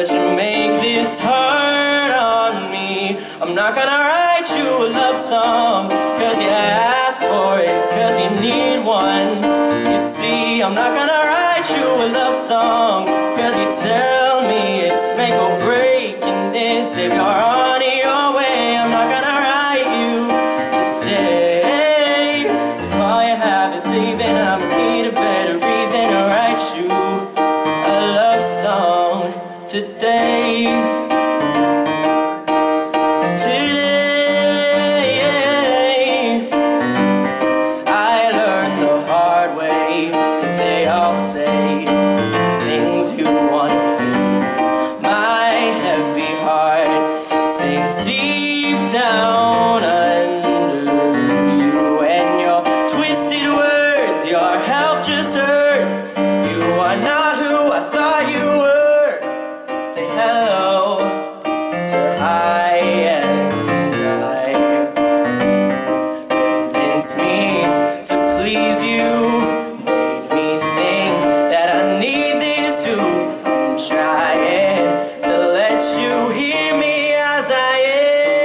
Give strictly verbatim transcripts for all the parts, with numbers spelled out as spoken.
but you make this hard on me. I'm not gonna write you a love song, cause you ask for it, cause you need one. You see, I'm not gonna write you a love song, cause you tell me it's make or break in this. If you're on your way, I'm not gonna write you to stay. If all you have is leaving, I'm gonna need a better reason to write you a love song today. Deep down under you and your twisted words, your help just hurts. You are not who I thought you were. Say hello to high and dry. Convince me to please you, made me think that I need this too. I'm trying to let you hear me as I am.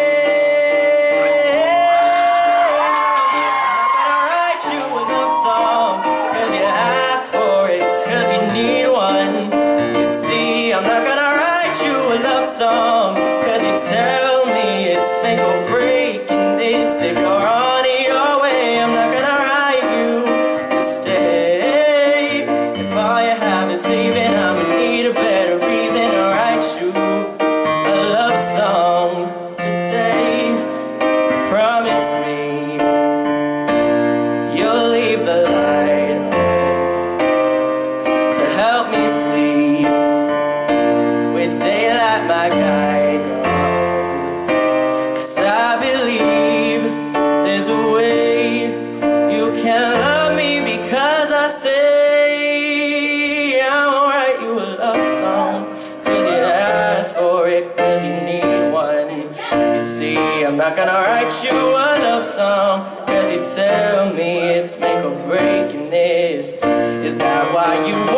Song, cause you tell me it's make or break in this. If you're on your way, I'm not gonna write you to stay. If all you have is leaving, I'm gonna need a better reason to write you a love song today. Promise me you'll leave the light on to help me sleep with daylight my guide on. Cause I believe there's a way you can love me, because I say I won't write you a love song, cause you ask for it, cause you need one. You see, I'm not gonna write you a love song, cause you tell me it's make or break in this. Is that why you